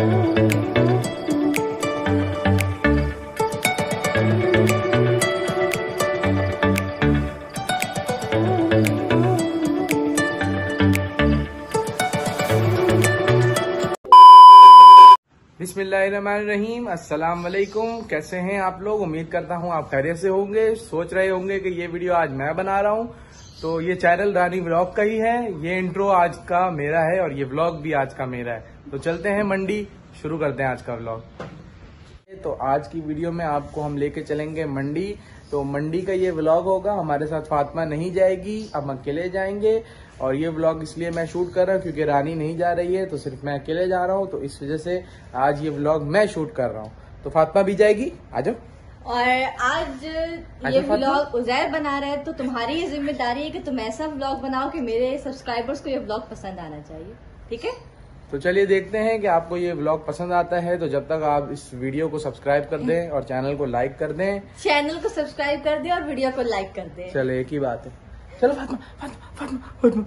बिस्मिल्लाहिर्रहमानिर्रहीम, अस्सलाम वालेकुम। कैसे हैं आप लोग? उम्मीद करता हूं आप खैरियत से होंगे। सोच रहे होंगे कि ये वीडियो आज मैं बना रहा हूं, तो ये चैनल रानी व्लॉग का ही है। ये इंट्रो आज का मेरा है और ये व्लॉग भी आज का मेरा है। तो चलते हैं मंडी, शुरू करते हैं आज का व्लॉग। तो आज की वीडियो में आपको हम लेके चलेंगे मंडी। तो मंडी का ये व्लॉग होगा। हमारे साथ फातिमा नहीं जाएगी, हम अकेले जाएंगे। और ये व्लॉग इसलिए मैं शूट कर रहा हूँ क्योंकि रानी नहीं जा रही है, तो सिर्फ मैं अकेले जा रहा हूँ। तो इस वजह से आज ये व्लॉग मैं शूट कर रहा हूँ। तो फातिमा भी जाएगी, आ जाओ। और आज ये व्लॉग उजैर बना रहे हैं, तो तुम्हारी ये जिम्मेदारी है कि तुम ऐसा व्लॉग बनाओ कि मेरे सब्सक्राइबर्स को ये व्लॉग पसंद आना चाहिए, ठीक है? तो चलिए देखते हैं कि आपको ये व्लॉग पसंद आता है। तो जब तक आप इस वीडियो को सब्सक्राइब कर दें और चैनल को लाइक कर दें। चैनल को सब्सक्राइब कर दें और वीडियो को लाइक कर दें। चलो एक ही बात है। चलो फातिमा, फातिमा, फातिमा,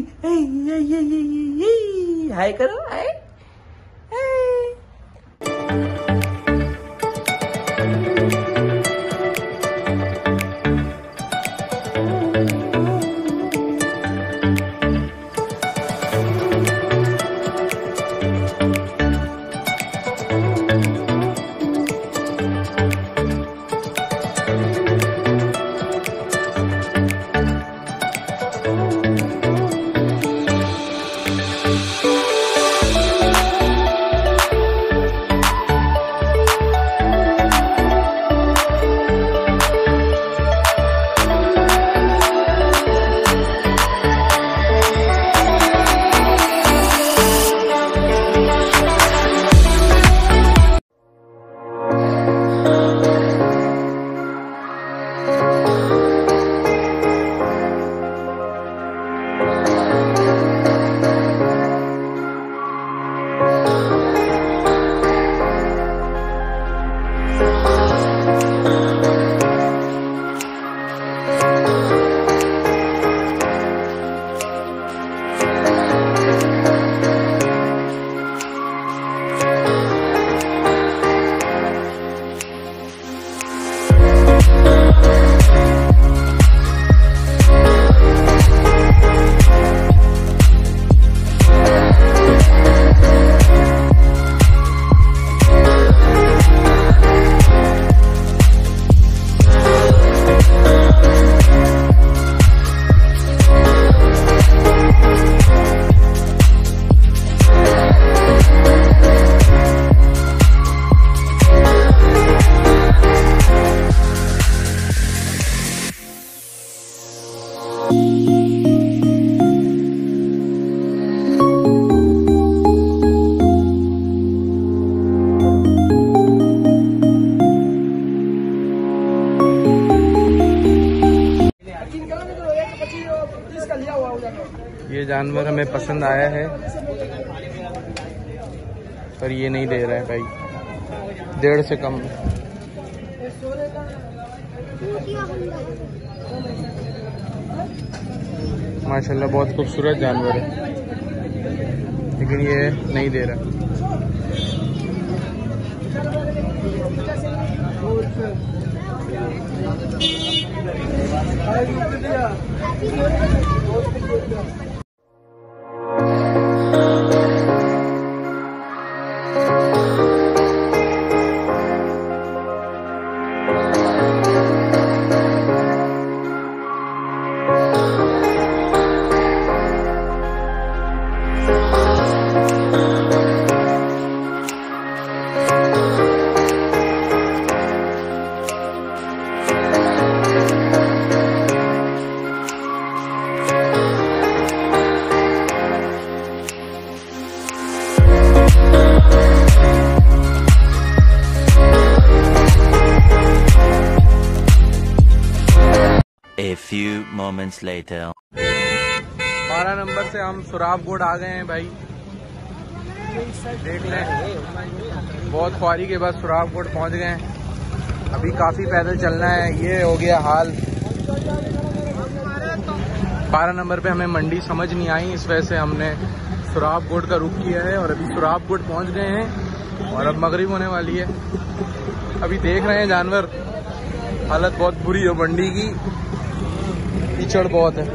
हाय करो, हाय। ये जानवर हमें पसंद आया है पर ये नहीं दे रहा है भाई, 1.5 से कम। माशाल्लाह बहुत खूबसूरत जानवर है, लेकिन ये नहीं दे रहा। A few moments later. 12 number से हम सुराबगोड आ गए हैं भाई, देख लें। बहुत ख्वारी के बाद सुराबगोड पहुंच गए हैं। अभी काफी पैदल चलना है, ये हो गया हाल। 12 नंबर पे हमें मंडी समझ नहीं आई, इस वजह से हमने सुराबगोड का रुख किया है और अभी सुराबगोड पहुंच गए हैं। और अब मगरिब होने वाली है। अभी देख रहे हैं जानवर, हालत बहुत बुरी है मंडी की, कीचड़ बहुत है।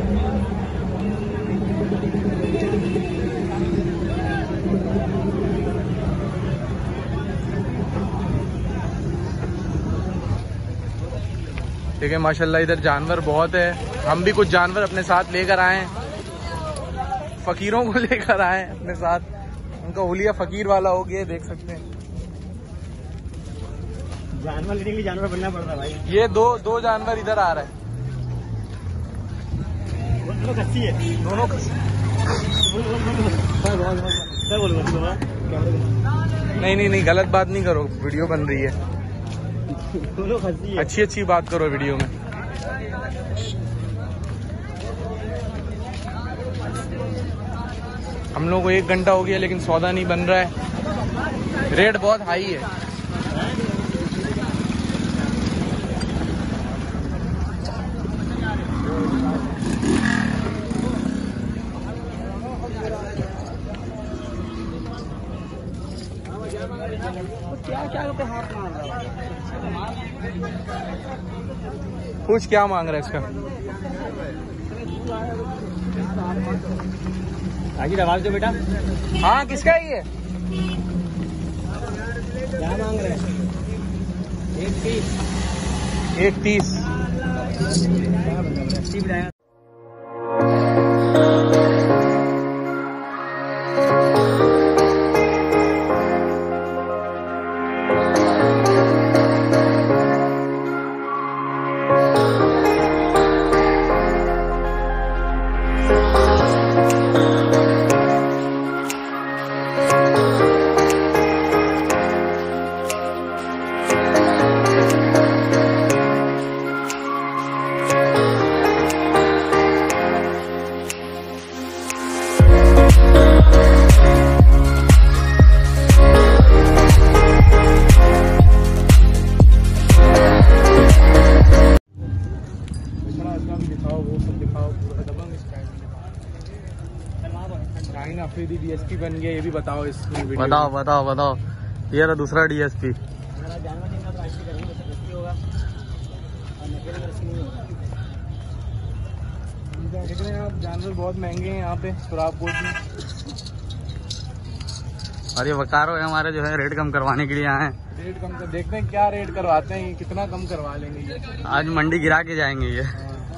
ठीक है, माशाल्लाह इधर जानवर बहुत है। हम भी कुछ जानवर अपने साथ लेकर आए हैं, फकीरों को लेकर आए हैं अपने साथ। उनका हुलिया फकीर वाला हो गया, देख सकते हैं। जानवर लेने के लिए जानवर बनना पड़ता है भाई। ये दो जानवर इधर आ रहे हैं, दोनों खस्सी है। दोनों नहीं, गलत बात नहीं करो, वीडियो बन रही है। दोनों खस्सी है। अच्छी बात करो वीडियो में। हम लोग को 1 घंटा हो गया लेकिन सौदा नहीं बन रहा है, रेट बहुत हाई है। कुछ क्या मांग रहा है इसका? आगे आवाज दो बेटा। हाँ, किसका है ये? क्या मांग रहे हैं? 130। अफरीदी डीएसपी बन गया, ये भी बताओ इस वीडियो में। बताओ। ये रहा दूसरा डीएसपी। देख रहे हैं आप, जानवर बहुत महंगे हैं यहाँ पे सुराबकोट में। और ये वकारो है हमारे, जो है रेट कम करवाने के लिए आए हैं। रेट कम कर, देखते हैं क्या रेट करवाते हैं, कितना कम करवा लेंगे ये। आज मंडी गिरा के जाएंगे ये।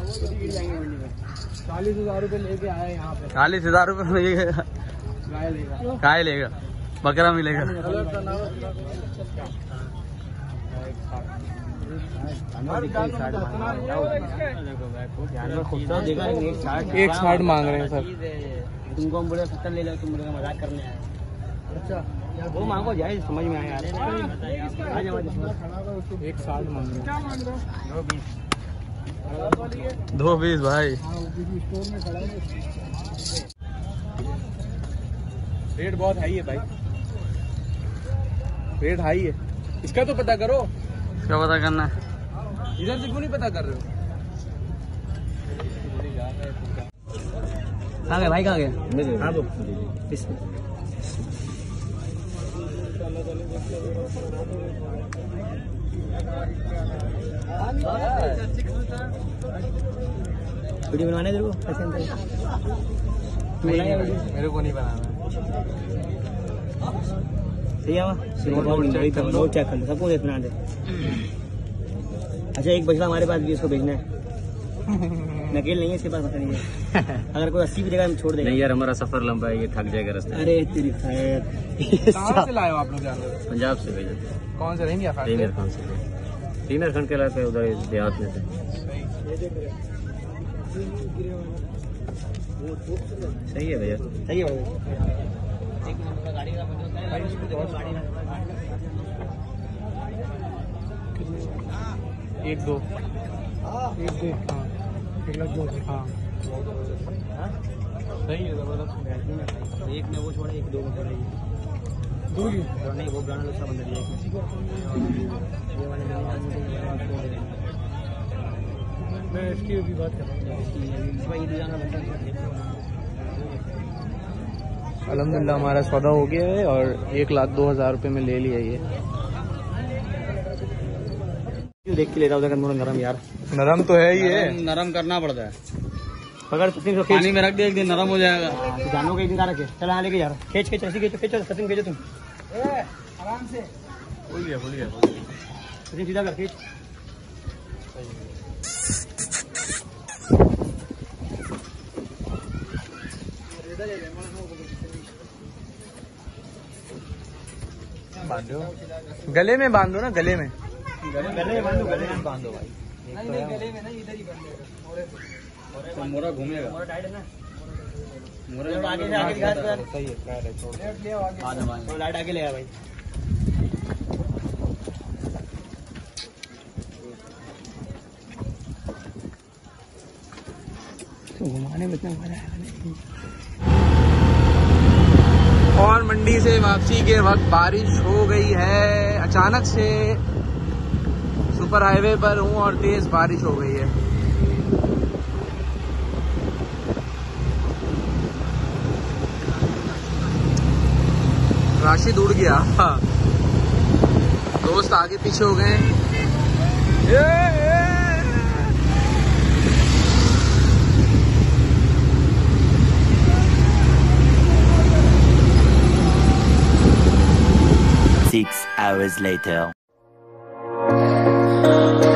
40,000 रुपये लेके आए यहाँ पे। 40,000 रुपये में ये गाय लेगा, बकरा मिलेगा। एक 60 मांग रहे हैं सर। तुमको हम बोले 70 ले लो, तुम बोले मजाक करने आए। अच्छा, वो मांगो जाए, समझ में आया। 160 मांग रहे हैं। 220 भाई। रेट बहुत हाई है भाई, रेट हाई है। इसका तो पता करो। क्या पता करना है? इधर से क्यों नहीं पता कर रहे हो? कहाँ गए भाई, कहाँ गए? वीडियो बनवाने तेरे को? मेरे को नहीं बनाना। सही है, चेक कर लो, सबको देखना दे। अच्छा, एक बछड़ा हमारे पास भी, इसको भेजना है। नकेल नहीं है इसके पास, पता नहीं है। अगर कोई 80 भी देगा हम छोड़ देंगे। नहीं यार, हमारा सफर लंबा है, ये थक जाएगा रास्ते। अरे तेरी खैर। कहाँ से लाए हो आप लोग जानवर? पंजाब से भेजे। कौन से? रेंगिया खान से? तीनर खंड के लाते उधर देहात में से। सही है भैया, सही है भैया। एक दो हाँ, 1,02,000। हाँ सही है, जबरदस्त। एक में वो छोड़ा, एक दो में छोड़ा। दो ही नहीं, वो गाना दूसरा बंद दिया। मैं इसकी भी बात कर रहा हूँ। अल्हम्दुलिल्लाह हमारा सौदा हो गया है और 1,02,000 रुपये में ले लिया ये। देख के लेता हूँ नरम यार, नरम तो है ये, नरम करना पड़ता है। अगर पानी में रख दे एक दिन नरम हो जाएगा। जानों को एक दिन का रखे, चल हाँ लेके यार, खींच खींच ऐसी खींचो, खींचो सचिन खींचो तुम आराम से। भूल गया सचिन सीधा कर खींच। बांधो, गले में बांधो ना, गले में बांधो भाई। नहीं गले में नहीं, इधर ही बांधो। मोरा घूमेगा, मोरा टाइट है ना, मोरा आगे से आगे दिखा दो। सही है, पैर है, छोड़ ले आगे, लाइट आगे ले आ भाई। घुमाने में इतना मजा आएगा नहीं। और मंडी से वापसी के वक्त बारिश हो गई है अचानक से। सुपर हाईवे पर हूँ और तेज बारिश हो गई है। राशिद उड़ गया, दोस्त आगे पीछे हो गए। 6 hours later.